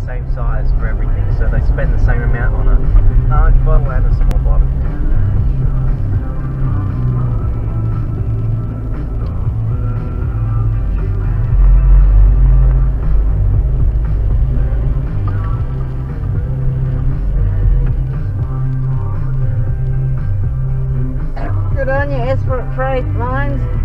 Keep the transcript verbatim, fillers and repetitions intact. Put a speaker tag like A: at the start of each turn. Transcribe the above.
A: same size for everything, so they spend the same amount on a large bottle and a small bottle.
B: Good on you, Esprit Freight Lines.